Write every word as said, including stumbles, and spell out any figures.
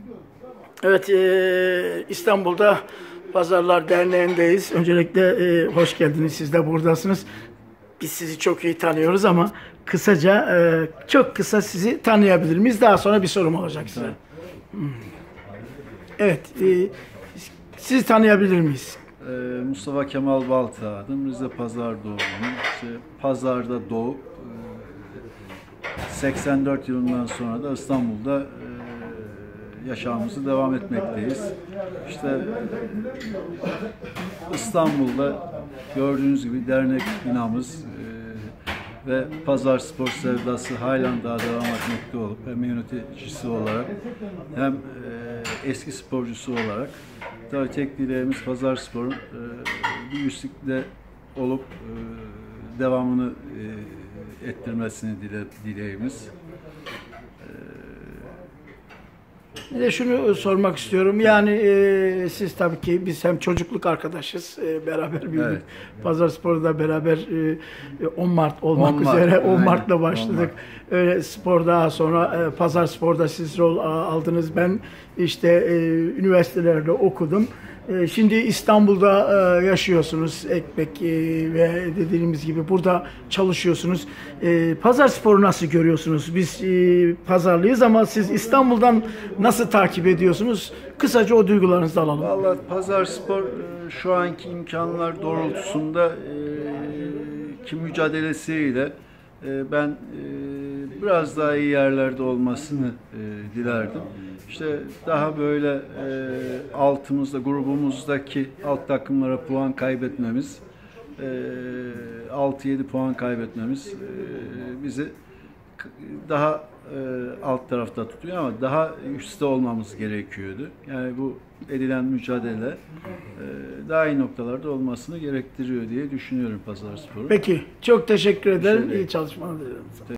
Evet, e, İstanbul'da Pazarlar Derneği'ndeyiz. Öncelikle e, hoş geldiniz, siz de buradasınız. Biz sizi çok iyi tanıyoruz ama kısaca, e, çok kısa sizi tanıyabilir miyiz? Daha sonra bir sorum olacak size. Hmm. Evet, e, sizi tanıyabilir miyiz? Ee, Mustafa Kemal Balta adım. Rize Pazar doğumluyum. İşte Pazar'da doğup seksen dört yılından sonra da İstanbul'da e, yaşamımızı devam etmekteyiz. İşte İstanbul'da gördüğünüz gibi dernek binamız e, ve Pazar Spor sevdası halen daha devam etmekte olup hem yöneticisi olarak hem e, eski sporcusu olarak tabii tek dileğimiz Pazar Spor'un e, bir üstlükte olup e, devamını e, ettirmesini dile, dileğimiz. Bir de şunu sormak istiyorum. Yani e, siz tabii ki biz hem çocukluk arkadaşız, e, beraber büyüdük. Evet. Pazarspor'da beraber e, on Mart olmak on Mart, üzere on aynen. Mart'la başladık. on Mart. Öyle spor daha sonra e, Pazarspor'da siz rol aldınız. Ben işte e, üniversitelerde okudum. E, şimdi İstanbul'da e, yaşıyorsunuz. Ekmek e, ve dediğimiz gibi burada çalışıyorsunuz. E, Pazarspor'u nasıl görüyorsunuz? Biz e, Pazarlıyız ama siz İstanbul'dan nasıl takip ediyorsunuz? Kısaca o duygularınızı alalım. Vallahi Pazar Spor e, şu anki imkanlar doğrultusunda e, ki mücadelesiyle e, ben e, biraz daha iyi yerlerde olmasını e, dilerdim. İşte daha böyle e, altımızda, grubumuzdaki alt takımlara puan kaybetmemiz, e, altı yedi puan kaybetmemiz e, bizi daha e, alt tarafta tutuyor ama daha üstte olmamız gerekiyordu. Yani bu edilen mücadele e, daha iyi noktalarda olmasını gerektiriyor diye düşünüyorum Pazarspor'un. Peki, çok teşekkür ederim. Bir şey İyi çalışmalar dilerim.